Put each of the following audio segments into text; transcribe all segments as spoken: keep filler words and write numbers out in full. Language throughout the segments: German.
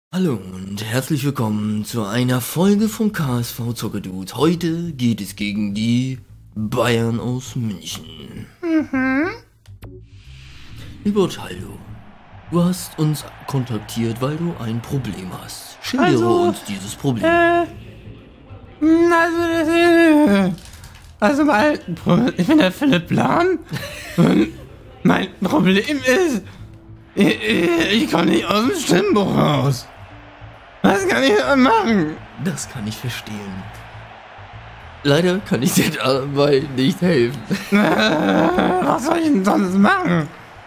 Hallo und herzlich willkommen zu einer Folge vom K S V Zockerdudes. Heute geht es gegen die Bayern aus München. Mhm. Lieber Chaldo, du hast uns kontaktiert, weil du ein Problem hast. Schildere Also, uns dieses Problem. Äh, also, das, äh, also mein, Pro- ich bin der Philipp Lahm und mein Problem ist, ich, ich komme nicht aus dem Stimmbuch raus. Was kann ich da machen? Das kann ich verstehen. Leider kann ich dir dabei nicht helfen. Äh, was soll ich denn sonst machen?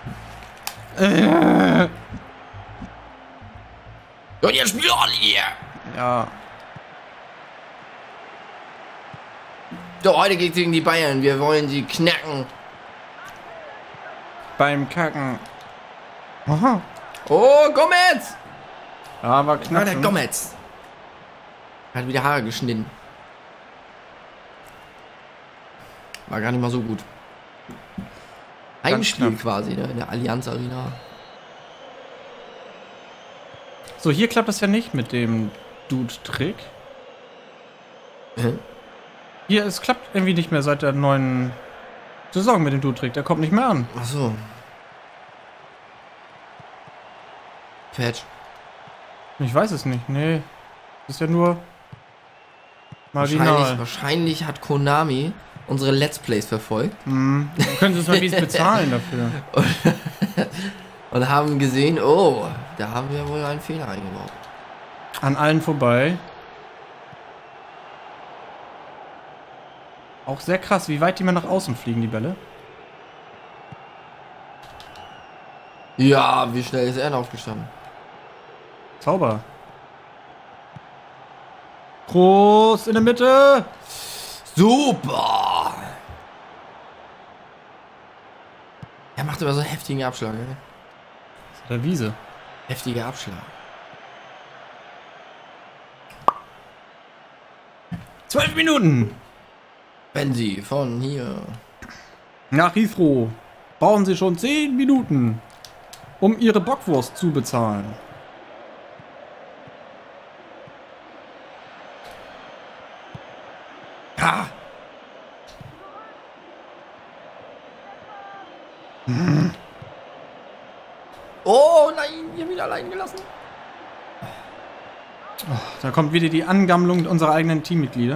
Äh, Und jetzt spiel alle hier! ja. So, heute geht's gegen die Bayern. Wir wollen sie knacken. Beim Kacken. Aha. Oh, Gomez! Aber Ah, knapp. der Gomez. Hat wieder Haare geschnitten. War gar nicht mal so gut. Heimspiel knapp. quasi, ne? In der Allianz Arena. So, hier klappt das ja nicht mit dem Dude-Trick. Hä? Hier, es klappt irgendwie nicht mehr seit der neuen Saison mit dem Dude-Trick. Der kommt nicht mehr an. Ach so. Patch. Ich weiß es nicht. Nee. Das ist ja nur Wahrscheinlich, marginal. wahrscheinlich hat Konami unsere Let's Plays verfolgt. Hm. Dann können sie uns mal wie es bezahlen dafür. Und haben gesehen, oh, da haben wir wohl einen Fehler eingebaut. An allen vorbei. Auch sehr krass, wie weit die mal nach außen fliegen, die Bälle. Ja, wie schnell ist er denn aufgestanden? Zauber. Groß in der Mitte. Super! Er macht immer so einen heftigen Abschlag, ne? Der Wiese. Heftiger Abschlag. Zwölf Minuten. Wenn sie von hier. Nach Heathrow brauchen sie schon zehn Minuten, um ihre Bockwurst zu bezahlen. Ha! Oh nein, hier wieder allein gelassen. Da kommt wieder die Angammlung unserer eigenen Teammitglieder.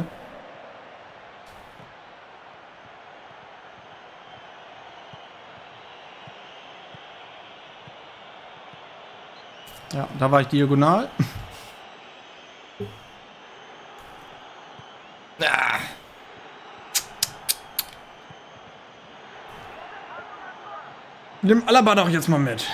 Ja, da war ich diagonal. Ah. Nimm Alaba doch jetzt mal mit.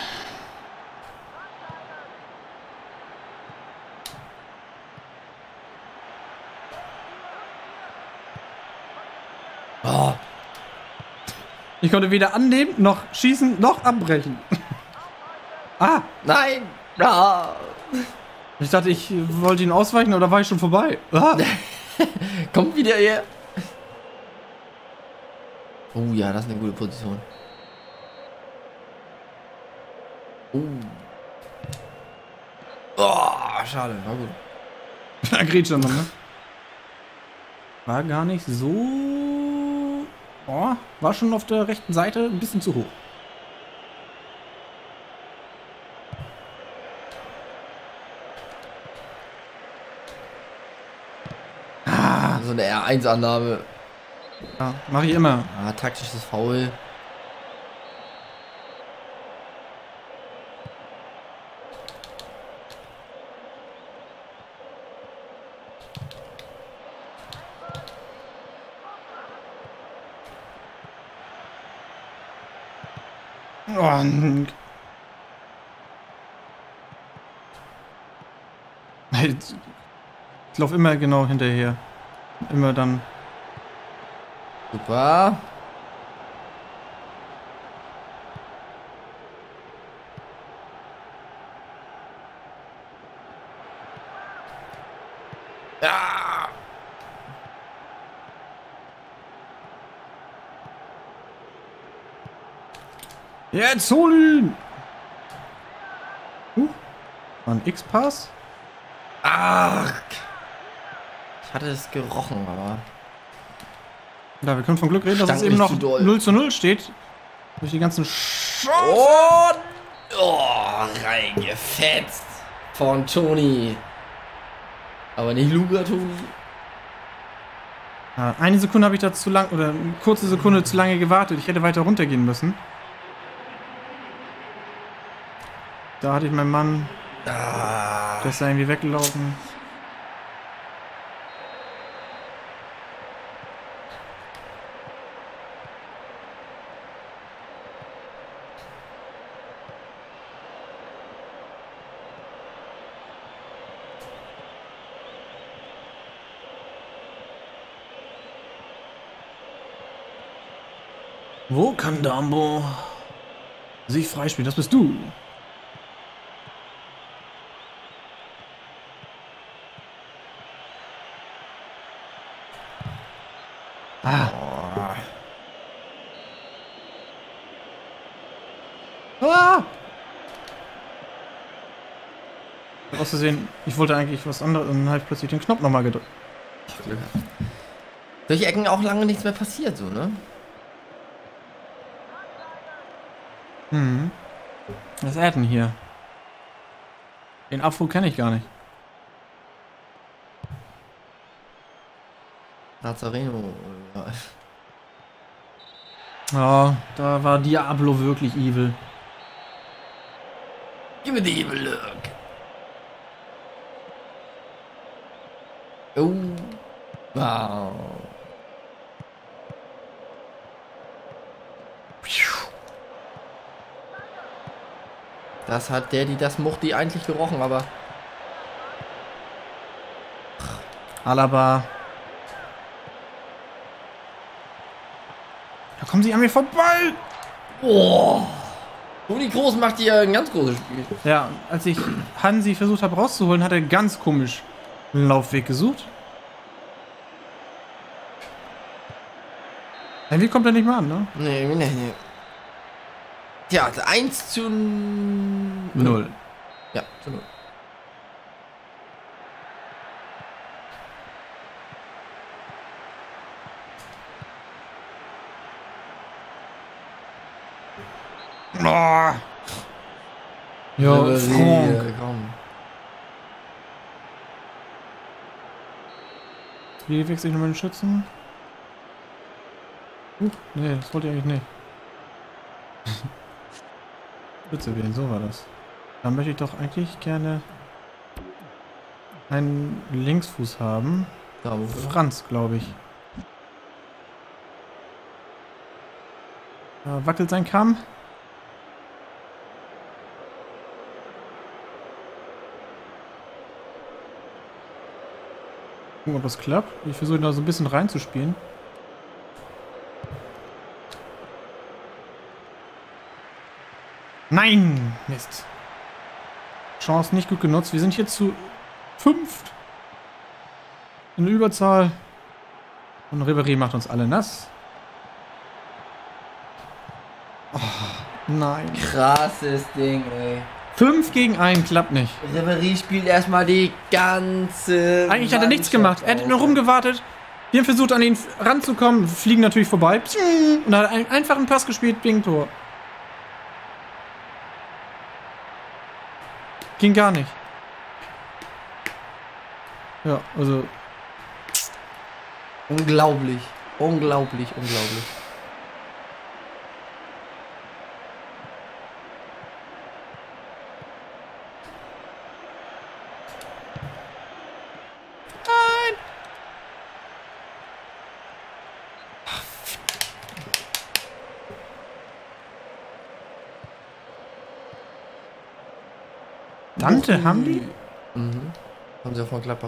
Oh. Ich konnte weder annehmen, noch schießen, noch abbrechen. Ah, Nein! Ah. ich dachte, ich wollte ihn ausweichen, aber da war ich schon vorbei. Ah. Kommt wieder her. Oh ja, das ist eine gute Position. Oh. Oh, schade, war gut. Da grätscht er noch, ne? War gar nicht so... Oh, war schon auf der rechten Seite ein bisschen zu hoch. So eine R eins Annahme. Ja, mache ich immer. Ah, taktisches Foul. Oh, n- ich laufe immer genau hinterher. Immer dann. Super. Ja. Jetzt hol ihn! Uh, war ein X-Pass? Ach. Ich hatte es gerochen, aber... Ja, wir können vom Glück reden, dass Stank es eben nicht noch zu doll. null zu null steht. Durch die ganzen Sch Oh, oh, reingefetzt von Toni. Aber nicht Luca, Toni. Ja, eine Sekunde habe ich da zu lang, oder eine kurze Sekunde zu lange gewartet. Ich hätte weiter runtergehen müssen. Da hatte ich meinen Mann, Ah. der ist da irgendwie weggelaufen. Wo kann Dambo sich freispielen? Das bist du. Ah. Ah. Auszusehen, ich wollte eigentlich was anderes und dann habe ich plötzlich den Knopf nochmal gedrückt. Durch Ecken auch lange nichts mehr passiert, so, ne? Mhm. Was ist er denn hier? Den Abfuhr kenne ich gar nicht. Nazareno. Ja. Ja, da war Diablo wirklich evil. Give me the evil look. Oh. Wow. Das hat der, die das Muchti eigentlich gerochen, aber... Alaba. Da kommen sie an mir vorbei. Oh. Toni Kroos macht hier ein ganz großes Spiel. Ja, als ich Hansi versucht habe rauszuholen, hat er ganz komisch einen Laufweg gesucht. Irgendwie kommt er nicht mehr an, ne? Nee, nee, nee. Tja, eins zu Null. Ja, zu null. Oh. Ja, Franck. Komm. Wie wechsle ich nochmal den Schützen? Uh, nee, das wollte ich eigentlich nicht. Spitze wählen, so war das. Dann möchte ich doch eigentlich gerne einen Linksfuß haben. Da, wofür? Franz, glaube ich. Da wackelt sein Kamm. Gucken, ob das klappt. Ich versuche da so ein bisschen reinzuspielen. Nein! Mist. Chance nicht gut genutzt. Wir sind hier zu fünft. In Überzahl. Und Ribéry macht uns alle nass. Oh, nein. Krasses Ding, ey. fünf gegen eins klappt nicht. Ribéry spielt erstmal die ganze... Eigentlich hat er nichts gemacht. Er hat nur rumgewartet. Wir haben versucht, an ihn ranzukommen. Fliegen natürlich vorbei. Und hat einen einfachen Pass gespielt. Bing, Tor. Ging gar nicht. Ja, also... Unglaublich. Unglaublich, unglaublich. Nein! Dante haben die? Mhm. Haben sie auch von Gladbach.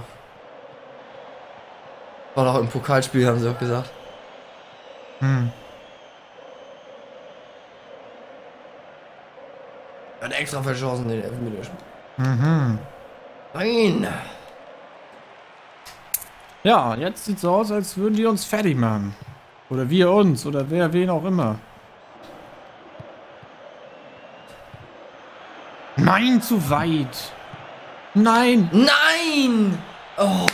War doch im Pokalspiel, haben sie auch gesagt. Hm. Hat extra verschossen, den Elfmeter. Mhm. Nein! Ja, jetzt sieht's so aus, als würden die uns fertig machen. Oder wir uns, oder wer, wen auch immer. Nein, zu weit. Nein! Nein! Oh.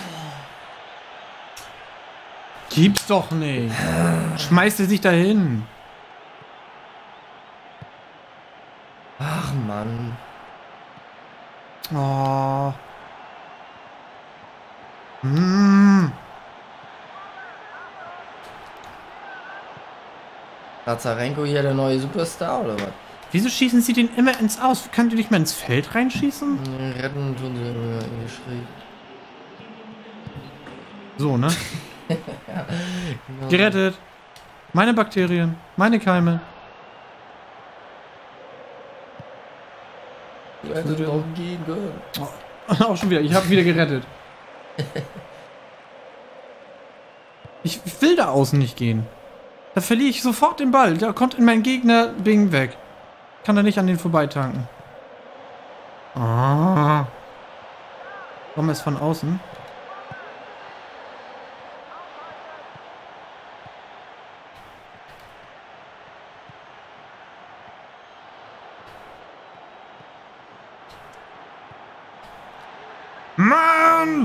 Gibt's doch nicht. Schmeißt er sich dahin. Ach, Mann. Oh. Hm. Lazarenko hier der neue Superstar oder was? Wieso schießen sie den immer ins Aus? Kannst du nicht mal ins Feld reinschießen? Retten tun sie immer geschrieben. So, ne? Ja, genau. Gerettet. Meine Bakterien. Meine Keime. Du hättest doch gehen können. Oh, auch schon wieder. Ich habe wieder gerettet. Ich will da außen nicht gehen. Da verliere ich sofort den Ball. Da kommt in meinen Gegner Bing weg. Kann er nicht an den vorbeitanken. Ah. Komm es von außen. Mann!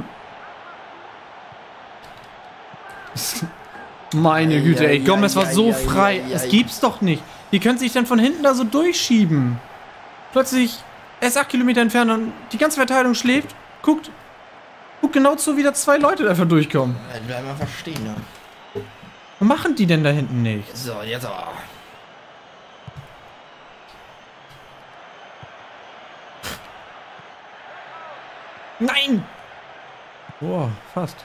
Meine Güte, Ja, ey, ja, Gomez war ja, so ja, frei. ja, ja, Das ja. gibt's doch nicht. Die können sich dann von hinten da so durchschieben. Plötzlich, er ist acht Kilometer entfernt und die ganze Verteidigung schläft. Guckt, guckt genau zu, wie da zwei Leute einfach durchkommen. Ja, bleib mal verstehen, ne? Was machen die denn da hinten nicht? So, jetzt aber. Nein! Boah, fast.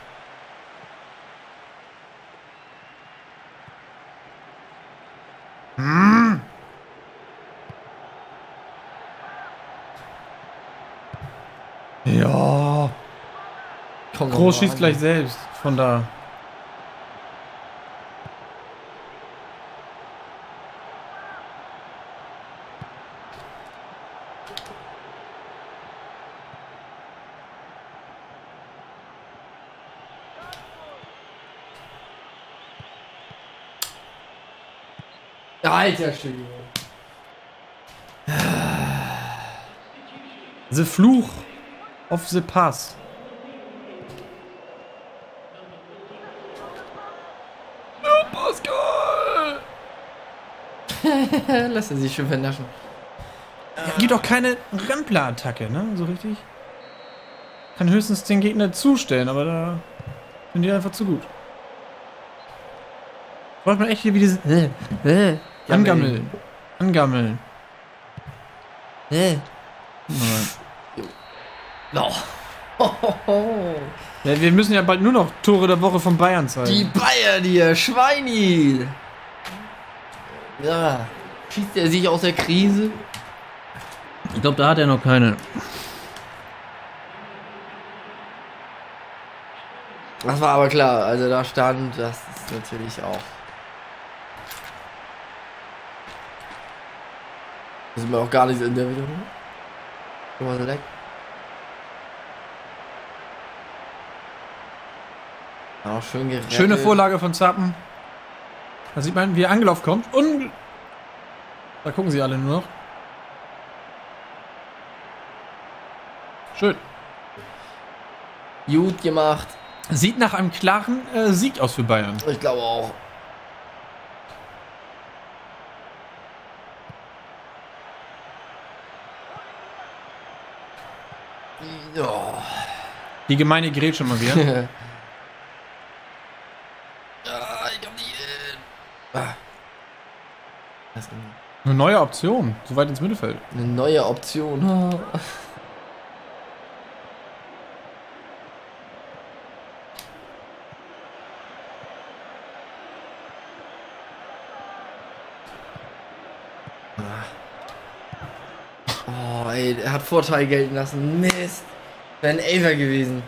Hm. Ja. Komm, Groß mal schießt an. gleich selbst. Von da. Alter Schwede. The Fluch of the Pass. Pascal! Lass er sich schon vernaschen. Ja, gibt auch keine Rempler-Attacke, ne? So richtig. Kann höchstens den Gegner zustellen, aber da sind die einfach zu gut. Braucht man echt hier wie dieses äh, äh, Angammeln. Angammeln. Hä? Nein. No. Ja, wir müssen ja bald nur noch Tore der Woche von Bayern zeigen. Die Bayern hier, Schweini! Ja. Schießt er sich aus der Krise? Ich glaube, da hat er noch keine. Das war aber klar, also da stand, das ist natürlich auch. Das ist mir auch gar nicht in der Wiederholung. Guck mal so leck. Auch schön gerettet. Schöne Vorlage von Zappen. Da sieht man, wie er angelaufen kommt. Und da gucken sie alle nur noch. Schön. Gut gemacht. Sieht nach einem klaren äh, Sieg aus für Bayern. Ich glaube auch. Ja. Die gemeine Grätsche mal wieder. Ja, ich hab die. Äh, ah. Das ist Eine neue Option. So weit ins Mittelfeld. eine neue Option. Oh, ey, er hat Vorteil gelten lassen. Mist. Wäre ein Elfer gewesen.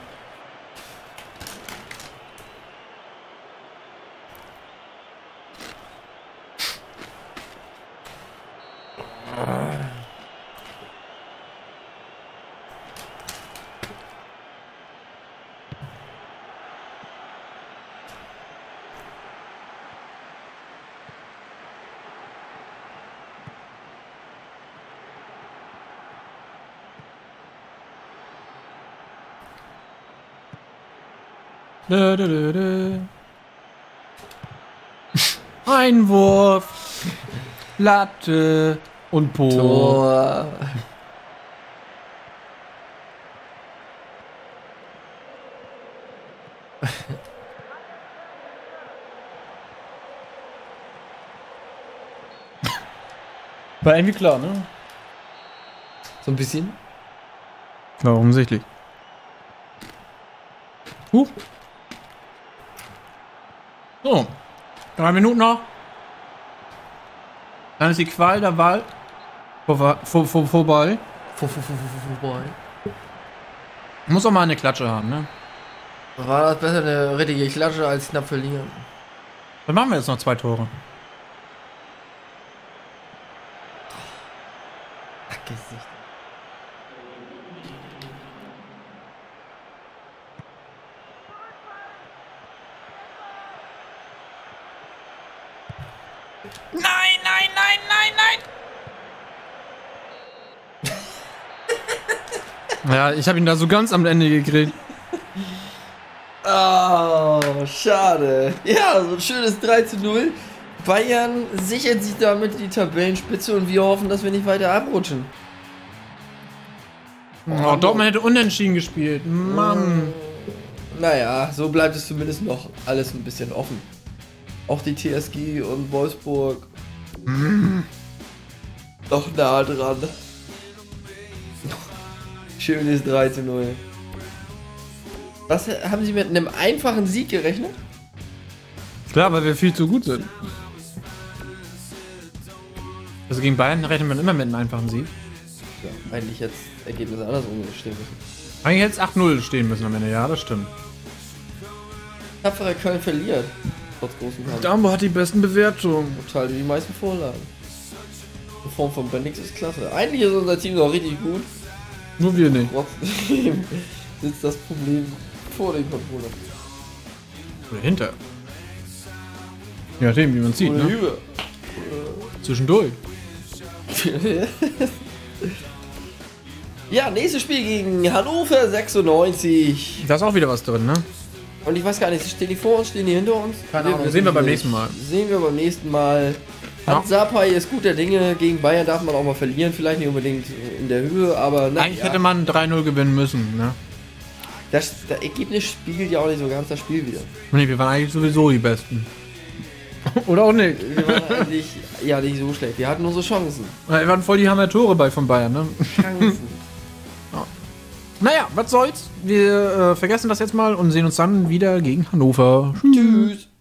Dö, dö, dö, dö. Einwurf. Latte und Po. Tor. War irgendwie klar, ne? So ein bisschen. Klar, offensichtlich. Huch. So. Drei Minuten noch. Dann ist die Qual der Wahl vor, vor, vor, vorbei. Vor, vor, vor, vor, vorbei. Muss auch mal eine Klatsche haben, ne? War das besser eine richtige Klatsche als knapp verlieren? Dann machen wir jetzt noch zwei Tore. Ach, Gesicht. Nein, nein, nein, nein, nein! Ja, ich habe ihn da so ganz am Ende gekriegt. Oh, schade. Ja, so ein schönes drei zu null. Bayern sichert sich damit die Tabellenspitze und wir hoffen, dass wir nicht weiter abrutschen. Oh, Dortmund hätte unentschieden gespielt. Mann. Naja, so bleibt es zumindest noch alles ein bisschen offen. Auch die T S G und Wolfsburg Mm. noch nah dran. Schönes drei zu null. Was haben Sie mit einem einfachen Sieg gerechnet? Klar, weil wir viel zu gut sind. Also gegen Bayern rechnet man immer mit einem einfachen Sieg. Ja, eigentlich jetzt Ergebnisse andersrum stehen müssen. Eigentlich hätte es acht null stehen müssen am Ende, ja, das stimmt. Tapferer Köln verliert. Trotz großen Kampf. Dambo hat die besten Bewertungen. Total die meisten Vorlagen. In Form von Bendix ist klasse. Eigentlich ist unser Team noch richtig gut. Nur wir nicht. Trotzdem sitzt das Problem vor den Controller. Oder hinter. Ja, dem, wie man sieht, Oder ne? über. Zwischendurch. Ja, nächstes Spiel gegen Hannover sechsundneunzig. Da ist auch wieder was drin, ne? Und ich weiß gar nicht, stehen die vor uns, stehen die hinter uns? Keine Ahnung, sehen wir beim nächsten Mal. Sehen wir beim nächsten Mal. Ja. Hans Sapai ist guter Dinge, gegen Bayern darf man auch mal verlieren, vielleicht nicht unbedingt in der Höhe, aber na, Eigentlich ja, hätte man drei null gewinnen müssen, ne? das, das Ergebnis spiegelt ja auch nicht so ganz das Spiel wieder. Nee, wir waren eigentlich sowieso die Besten. Oder auch nicht. Wir waren eigentlich ja nicht so schlecht, wir hatten unsere Chancen. Wir waren voll die Hammer Tore bei von Bayern, ne? Chancen. Naja, was soll's. Wir äh, vergessen das jetzt mal und sehen uns dann wieder gegen Hannover. Tschüss.